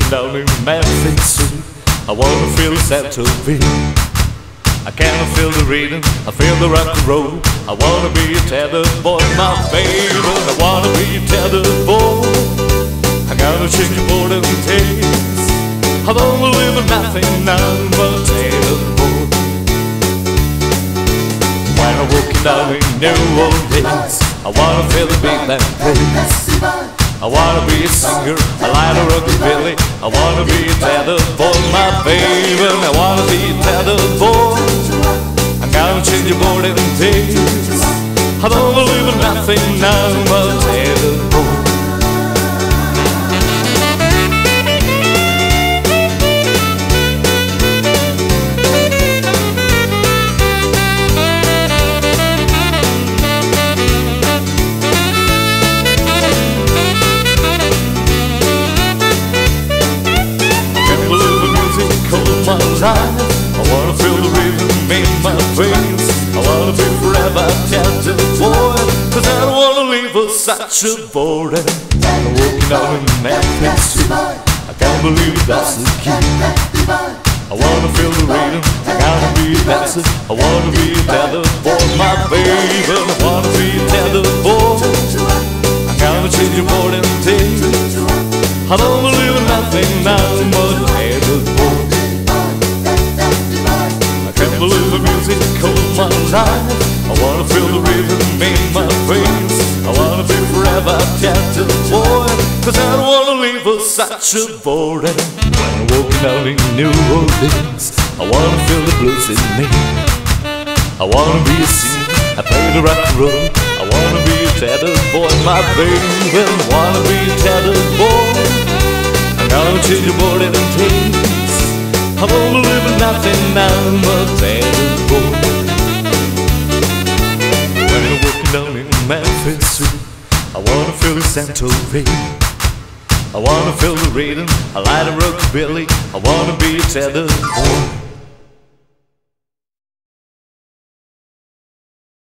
walking down in Memphis, I wanna feel the center beat. I cannot feel the rhythm, I feel the rock and roll. I wanna be a tethered boy, my baby. I wanna be a tethered boy. I gotta change your board and taste. I don't believe in nothing now but a tethered boy. When I'm walking down in New Orleans, I wanna feel the beat that plays. I wanna be a singer, I like a rockabilly. I wanna be a tethered boy, my baby. I wanna be a tethered boy. I'm gonna change your board and taste. I don't believe in nothing now but a tethered boy. I wanna feel the rhythm in my veins. I wanna be forever tethered boy, 'cause I don't wanna leave for such a boredom. I'm walking down in Memphis, I can't believe that's the key. I wanna feel the rhythm, I gotta be a dancer. I wanna be a tethered boy, my baby. I wanna be a tethered boy. I gotta change your board and taste. I don't believe in nothing now but a tethered boy. I believe the music of my life. I wanna feel the rhythm in my veins. I wanna be forever tethered boy, 'cause I don't wanna leave for such a boredom. When I'm walking out in New Orleans, I wanna feel the blues in me. I wanna be a singer, I play the rock and roll. I wanna be a tethered boy, my baby. I wanna be a tethered boy. I'm gonna change your board and taste. I don't believe in nothing now but a tethered boy. When I'm walking down in Memphis, I wanna feel the center beat. I wanna feel the rhythm, I like the rockabilly. I wanna be a tethered boy.